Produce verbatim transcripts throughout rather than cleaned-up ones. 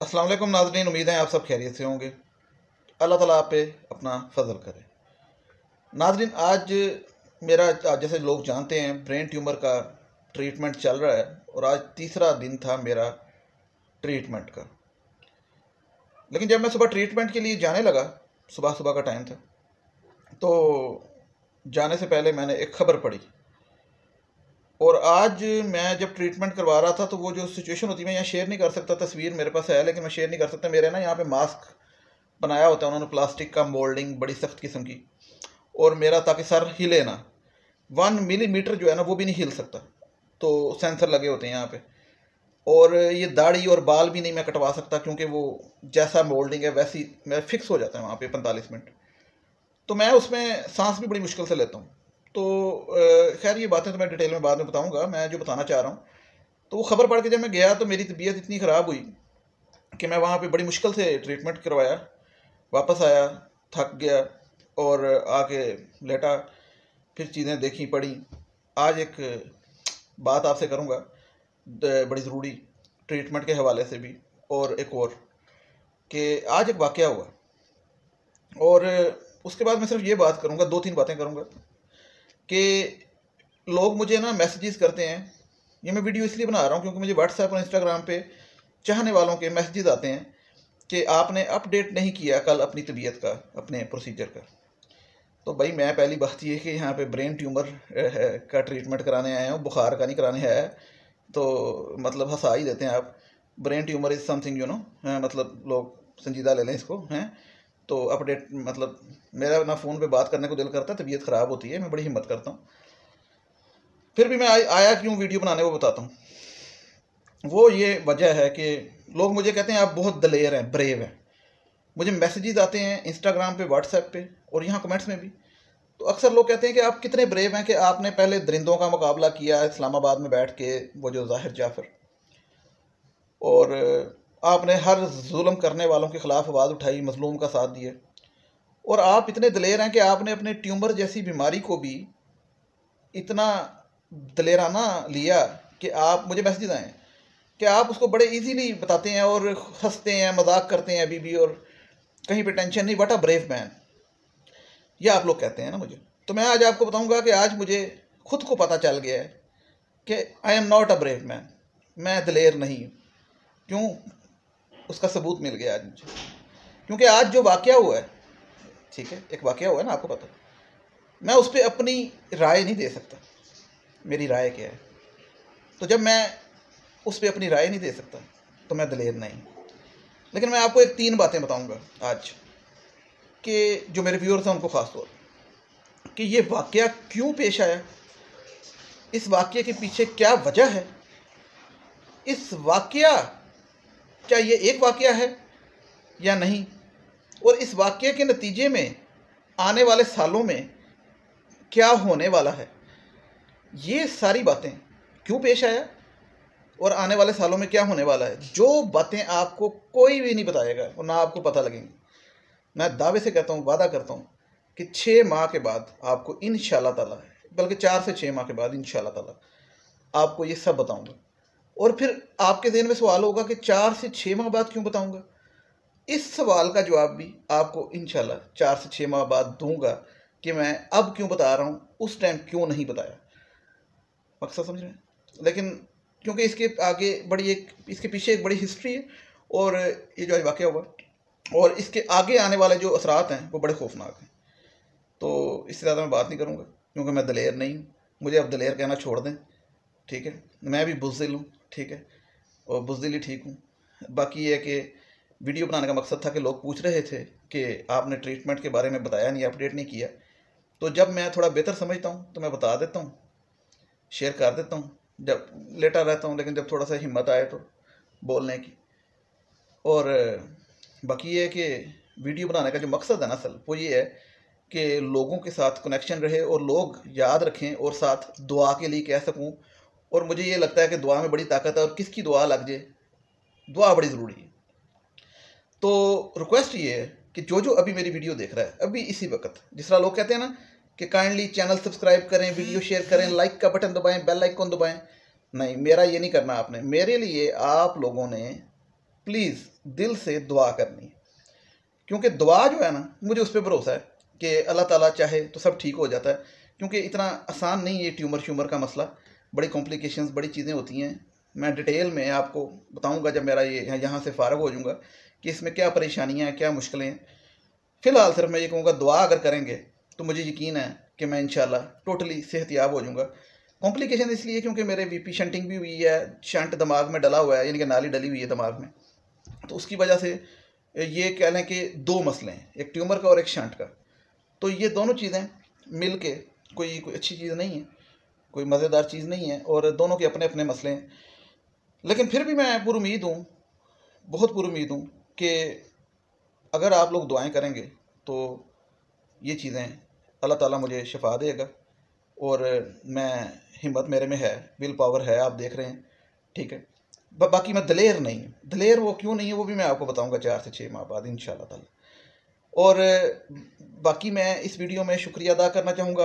अस्सलाम वालेकुम नाज़रीन, उम्मीद है आप सब खैरियत से होंगे। अल्लाह ताला आप पे अपना फजल करे। नाज़रीन, आज मेरा आज जैसे लोग जानते हैं ब्रेन ट्यूमर का ट्रीटमेंट चल रहा है और आज तीसरा दिन था मेरा ट्रीटमेंट का। लेकिन जब मैं सुबह ट्रीटमेंट के लिए जाने लगा, सुबह सुबह का टाइम था, तो जाने से पहले मैंने एक ख़बर पढ़ी। और आज मैं जब ट्रीटमेंट करवा रहा था तो वो जो सिचुएशन होती है, मैं यहाँ शेयर नहीं कर सकता, तस्वीर मेरे पास है लेकिन मैं शेयर नहीं कर सकता। मेरे ना यहाँ पे मास्क बनाया होता है उन्होंने, प्लास्टिक का मोल्डिंग बड़ी सख्त किस्म की, और मेरा ताकि सर हिले ना, वन मिलीमीटर जो है ना वो भी नहीं हिल सकता, तो सेंसर लगे होते हैं यहाँ पे। और ये दाढ़ी और बाल भी नहीं मैं कटवा सकता क्योंकि वो जैसा मोल्डिंग है वैसी मैं फिक्स हो जाता है वहाँ पे पैंतालीस मिनट। तो मैं उसमें सांस भी बड़ी मुश्किल से लेता हूँ। तो खैर ये बातें तो मैं डिटेल में बाद में बताऊंगा। मैं जो बताना चाह रहा हूँ, तो वो ख़बर पढ़ के जब मैं गया तो मेरी तबीयत इतनी ख़राब हुई कि मैं वहाँ पे बड़ी मुश्किल से ट्रीटमेंट करवाया, वापस आया थक गया और आके लेटा, फिर चीज़ें देखी पढ़ी। आज एक बात आपसे करूँगा बड़ी ज़रूरी ट्रीटमेंट के हवाले से भी, और एक और कि आज एक वाक़या हुआ, और उसके बाद मैं सिर्फ ये बात करूँगा, दो तीन बातें करूँगा कि लोग मुझे ना मैसेजेस करते हैं। ये मैं वीडियो इसलिए बना रहा हूँ क्योंकि मुझे व्हाट्सएप और इंस्टाग्राम पे चाहने वालों के मैसेजेस आते हैं कि आपने अपडेट नहीं किया कल अपनी तबीयत का, अपने प्रोसीजर का। तो भाई मैं पहली बात ये कि यहाँ पे ब्रेन ट्यूमर का ट्रीटमेंट कराने आए हैं, बुखार का नहीं कराने है, तो मतलब हंसा ही देते हैं आप। Brain tumour is something you know, मतलब लोग संजीदा ले लें इसको, हैं। तो अपडेट मतलब मेरा ना फ़ोन पे बात करने को दिल करता है, तबीयत ख़राब होती है, मैं बड़ी हिम्मत करता हूँ, फिर भी मैं आया क्यों वीडियो बनाने वो बताता हूँ। वो ये वजह है कि लोग मुझे कहते हैं आप बहुत दलेर हैं, ब्रेव हैं। मुझे मैसेजेस आते हैं इंस्टाग्राम पे, व्हाट्सएप पे और यहाँ कमेंट्स में भी। तो अक्सर लोग कहते हैं कि आप कितने ब्रेव हैं कि आपने पहले दरिंदों का मुकाबला किया इस्लामाबाद में बैठ के, वो जो ज़ाहिर जाफ़र, और आपने हर जुल्म करने वालों के ख़िलाफ़ आवाज़ उठाई, मज़लूम का साथ दिया, और आप इतने दलेर हैं कि आपने अपने ट्यूमर जैसी बीमारी को भी इतना दलेराना लिया कि आप, मुझे मैसेज आए कि आप उसको बड़े इजीली बताते हैं और हंसते हैं, मजाक करते हैं अभी भी, और कहीं पे टेंशन नहीं। व्हाट अ ब्रेव मैन, ये आप लोग कहते हैं ना मुझे। तो मैं आज आपको बताऊंगा कि आज मुझे खुद को पता चल गया है कि I am not a brave man, मैं दलेर नहीं हूँ। क्यों? उसका सबूत मिल गया आज मुझे, क्योंकि आज जो वाक़या हुआ है, ठीक है, एक वाक़या हुआ है ना, आपको पता, मैं उस पर अपनी राय नहीं दे सकता, मेरी राय क्या है। तो जब मैं उस पर अपनी राय नहीं दे सकता तो मैं दलेर नहीं। लेकिन मैं आपको एक तीन बातें बताऊंगा आज कि जो मेरे व्यूअर्स हैं उनको ख़ास तौर कि ये वाक़या क्यों पेश आया, इस वाक़ये के पीछे क्या वजह है, इस वाक़या क्या ये एक वाक़या है या नहीं, और इस वाक़ये के नतीजे में आने वाले सालों में क्या होने वाला है। ये सारी बातें क्यों पेश आया और आने वाले सालों में क्या होने वाला है, जो बातें आपको कोई भी नहीं बताएगा और ना आपको पता लगेंगी। मैं दावे से कहता हूँ, वादा करता हूँ कि छः माह के बाद आपको इंशाल्लाह ताला, बल्कि चार से छः माह के बाद इंशाल्लाह ताला आपको ये सब बताऊँगा। और फिर आपके ज़हन में सवाल होगा कि चार से छः माह बाद क्यों बताऊँगा। इस सवाल का जवाब भी आपको इंशाल्लाह चार से छः माह बाद दूँगा कि मैं अब क्यों बता रहा हूँ, उस टाइम क्यों नहीं बताया। मकसद समझ रहे हैं? लेकिन क्योंकि इसके आगे बड़ी एक, इसके पीछे एक बड़ी हिस्ट्री है, और ये जो वाक़या हुआ और इसके आगे आने वाले जो असरात हैं वो बड़े खौफनाक हैं। तो इससे ज़्यादा मैं बात नहीं करूँगा क्योंकि मैं दलेर नहीं हूँ, मुझे अब दलेर कहना छोड़ दें, ठीक है। मैं भी बुज़दिल हूँ, ठीक है, और बुज़दिल ही ठीक हूँ। बाकी ये है कि वीडियो बनाने का मकसद था कि लोग पूछ रहे थे कि आपने ट्रीटमेंट के बारे में बताया नहीं, अपडेट नहीं किया। तो जब मैं थोड़ा बेहतर समझता हूँ तो मैं बता देता हूँ, शेयर कर देता हूँ, जब लेटा रहता हूँ, लेकिन जब थोड़ा सा हिम्मत आए तो बोलने की। और बाकी ये है कि वीडियो बनाने का जो मकसद है ना असल, वो ये है कि लोगों के साथ कनेक्शन रहे और लोग याद रखें और साथ दुआ के लिए कह सकूं। और मुझे ये लगता है कि दुआ में बड़ी ताकत है, और किसकी दुआ लग जाए, दुआ बड़ी ज़रूरी है। तो रिक्वेस्ट ये है कि जो जो अभी मेरी वीडियो देख रहा है, अभी इसी वक्त, जिस तरह लोग कहते हैं ना कि काइंडली चैनल सब्सक्राइब करें, वीडियो शेयर करें, लाइक का बटन दबाएं, बेल आइकन दबाएं, नहीं, मेरा ये नहीं करना आपने। मेरे लिए आप लोगों ने प्लीज़ दिल से दुआ करनी है, क्योंकि दुआ जो है ना, मुझे उस पर भरोसा है कि अल्लाह ताला चाहे तो सब ठीक हो जाता है, क्योंकि इतना आसान नहीं है ट्यूमर श्यूमर का मसला, बड़ी कॉम्प्लिकेशंस, बड़ी चीज़ें होती हैं। मैं डिटेल में आपको बताऊंगा जब मेरा ये यहाँ से फ़ारग हो जाऊँगा कि इसमें क्या परेशानियाँ हैं, क्या मुश्किलें हैं। फ़िलहाल सिर्फ मैं ये कहूँगा, दुआ अगर करेंगे तो मुझे यकीन है कि मैं इंशाल्लाह टोटली सेहतयाब हो जाऊँगा। कॉम्प्लिकेशन इसलिए क्योंकि मेरे वीपी शंटिंग भी हुई है, शंट दिमाग में डला हुआ है, यानी कि नाली डली हुई है दिमाग में, तो उसकी वजह से ये कह लें कि दो मसले हैं, एक ट्यूमर का और एक शंट का। तो ये दोनों चीज़ें मिल के कोई कोई अच्छी चीज़ नहीं है, कोई मज़ेदार चीज़ नहीं है, और दोनों के अपने अपने मसले हैं। लेकिन फिर भी मैं पुरुमीद हूँ, बहुत पुरुमीद हूँ कि अगर आप लोग दुआएं करेंगे तो ये चीज़ें अल्लाह ताला मुझे शिफा देगा, और मैं हिम्मत मेरे में है, विल पावर है, आप देख रहे हैं, ठीक है। बा, बाकी मैं दलेर नहीं हूँ, दलेर वो क्यों नहीं है वो भी मैं आपको बताऊँगा चार से छः माह बाद इंशाल्लाह ताला। और बाकी मैं इस वीडियो में शुक्रिया अदा करना चाहूँगा।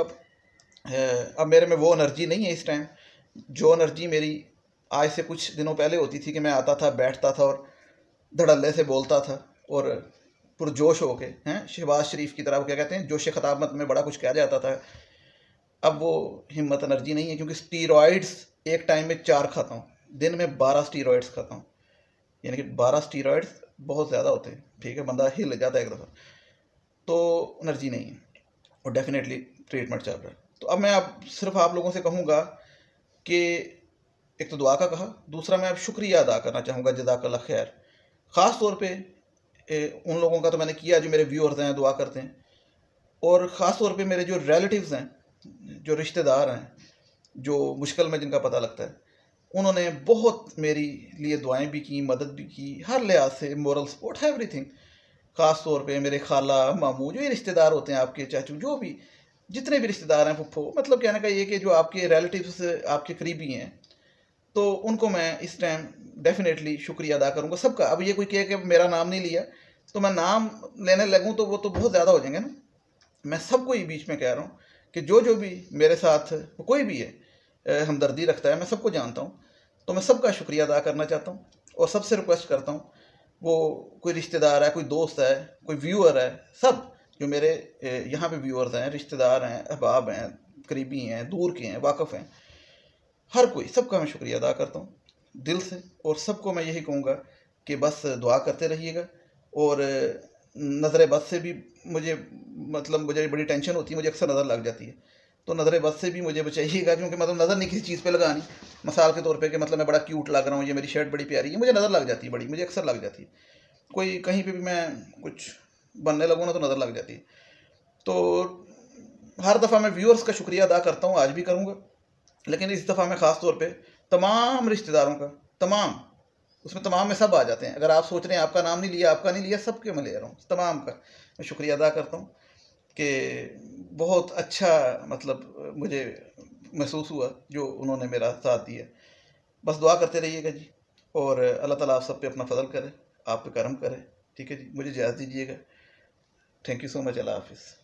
अब मेरे में वो एनर्जी नहीं है इस टाइम, जो एनर्जी मेरी आज से कुछ दिनों पहले होती थी कि मैं आता था, बैठता था और धड़ल्ले से बोलता था और पुरजोश होके, हैं, शहबाज शरीफ की तरह, क्या कहते हैं, जोश खताबत में बड़ा कुछ कहा जाता था। अब वो हिम्मत एनर्जी नहीं है, क्योंकि स्टीरॉइड्स एक टाइम में चार खाता हूँ, दिन में बारह स्टीरॉइड्स खाता हूँ, यानी कि बारह स्टीरॉइड्स बहुत ज़्यादा होते हैं, ठीक है, बंदा हिल जाता है एक दफ़ा, तो एनर्जी नहीं है, और डेफिनेटली ट्रीटमेंट चल रहा है। तो अब मैं अब सिर्फ आप लोगों से कहूँगा कि एक तो दुआ का कहा, दूसरा मैं अब शुक्रिया अदा करना चाहूँगा, जज़ाकल्लाह खैर। ख़ास तौर पे उन लोगों का तो मैंने किया जो मेरे व्यूअर्स हैं, दुआ करते हैं, और ख़ास तौर पे मेरे जो रिलेटिव्स हैं, जो रिश्तेदार हैं, जो मुश्किल में जिनका पता लगता है, उन्होंने बहुत मेरी लिए दुआएं भी की, मदद भी की, हर लिहाज से, मोरल सपोर्ट, एवरीथिंग। ख़ास तौर पे मेरे खाला, मामू, जो ये रिश्तेदार होते हैं आपके, चाचू, जो भी जितने भी रिश्तेदार हैं, फुफ्फो, मतलब कहने का ये कि जो आपके रिलेटिव्स आपके करीबी हैं, तो उनको मैं इस टाइम डेफिनेटली शुक्रिया अदा करूँगा सबका। अब ये कोई कहे कि मेरा नाम नहीं लिया तो मैं नाम लेने लगूँ तो वो तो बहुत ज़्यादा हो जाएंगे ना। मैं सबको ही बीच में कह रहा हूँ कि जो जो भी मेरे साथ कोई भी है हमदर्दी रखता है, मैं सबको जानता हूँ, तो मैं सबका शुक्रिया अदा करना चाहता हूँ, और सबसे रिक्वेस्ट करता हूँ, वो कोई रिश्तेदार है, कोई दोस्त है, कोई व्यूअर है, सब जो मेरे यहाँ पे व्यूअर्स हैं, रिश्तेदार हैं, अहबाब हैं, करीबी हैं, दूर के हैं, वाकफ़ हैं, हर कोई, सबका मैं शुक्रिया अदा करता हूँ दिल से। और सबको मैं यही कहूँगा कि बस दुआ करते रहिएगा, और नज़र बद से भी मुझे, मतलब मुझे बड़ी टेंशन होती है, मुझे अक्सर नज़र लग जाती है, तो नज़र बद से भी मुझे बचाइएगा, क्योंकि मतलब नज़र नहीं किसी चीज़ पे लगानी, मिसाल के तौर पे कि मतलब मैं बड़ा क्यूट लग रहा हूँ, ये मेरी शर्ट बड़ी प्यारी है, मुझे नज़र लग जाती है, बड़ी मुझे अक्सर लग जाती है, कोई कहीं पे भी मैं कुछ बनने लगूँ ना तो नज़र लग जाती है। तो हर दफ़ा मैं व्यूअर्स का शुक्रिया अदा करता हूँ, आज भी करूँगा, लेकिन इस दफ़ा मैं ख़ास तौर पे तमाम रिश्तेदारों का, तमाम, उसमें तमाम में सब आ जाते हैं, अगर आप सोच रहे हैं आपका नाम नहीं लिया, आपका नहीं लिया, सबके मैं ले रहा हूँ, तमाम का मैं शुक्रिया अदा करता हूँ कि बहुत अच्छा, मतलब मुझे महसूस हुआ जो उन्होंने मेरा साथ दिया। बस दुआ करते रहिएगा जी, और अल्लाह ताला आप सब पे अपना फजल करे, आप पे करम करे, ठीक है जी। मुझे इजाज़त दीजिएगा। Thank you so much. Allah हाफिज़।